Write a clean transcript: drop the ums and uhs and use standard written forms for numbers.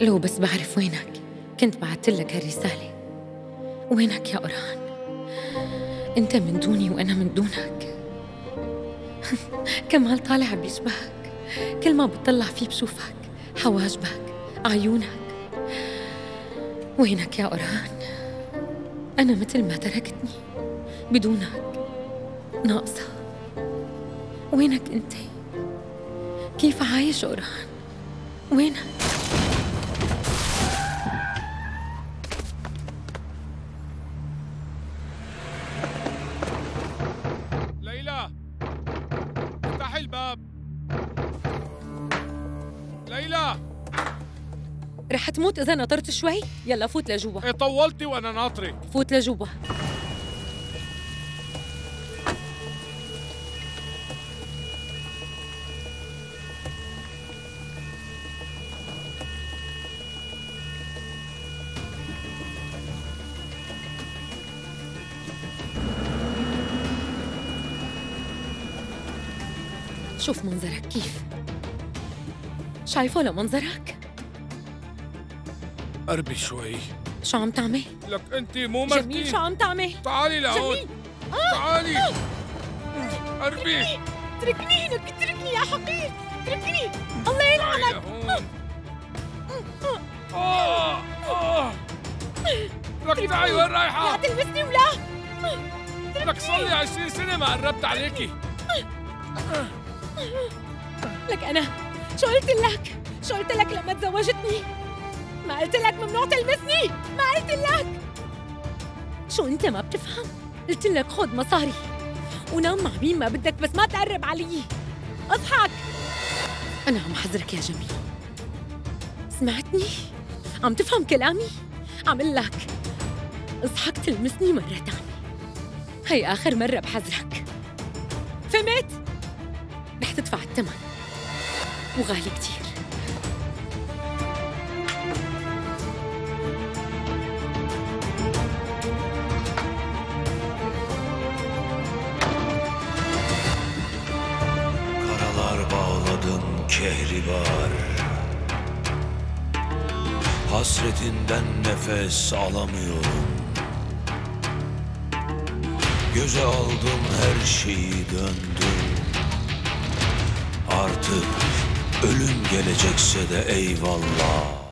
لو بس بعرف وينك كنت بعتلك هالرسالة. وينك يا أورهان؟ أنت من دوني وأنا من دونك. كمال طالع بيشبهك، كل ما بتطلع فيه بشوفك، حواجبك، عيونك. وينك يا أورهان؟ أنا مثل ما تركتني بدونك ناقصة. وينك أنت؟ كيف عايش أورهان؟ وينك؟ ليلى، افتحي الباب. ليلى، رح تموت إذا نطرت شوي؟ يلا فوت لجوا. ايه طولتي وانا ناطرك. فوت لجوا. شوف منظرك كيف. شايفه لمنظرك؟ قربي شوي. شو عم تعمل؟ لك انت مو مرتي. جميل، شو عم تعمل؟ تعالي لهون. جميل. تعالي. قربي. اتركني لك، اتركني يا حقير، اتركني. الله يلعنك. لك تعي وين رايحة؟ لا تلمسني ولا. لك صار لي 20 سنة ما قربت عليكي. لك أنا شو قلت لك؟ شو قلت لك لما تزوجتني؟ ما قلت لك ممنوع تلمسني؟ ما قلت لك؟ شو أنت ما بتفهم؟ قلت لك خذ مصاري ونام مع مين ما بدك بس ما تقرب علي. اضحك. أنا عم حذرك يا جميل. سمعتني؟ عم تفهم كلامي؟ عم قل لك اصحك تلمسني مرة تانية. هي آخر مرة بحذرك. فهمت؟ رح تدفع الثمن وغالي كتير. Karalar bağladım kehribar, hasretinden nefes alamıyorum. Göze aldım her şeyi, döndüm. Artık ölüm gelecekse de eyvallah.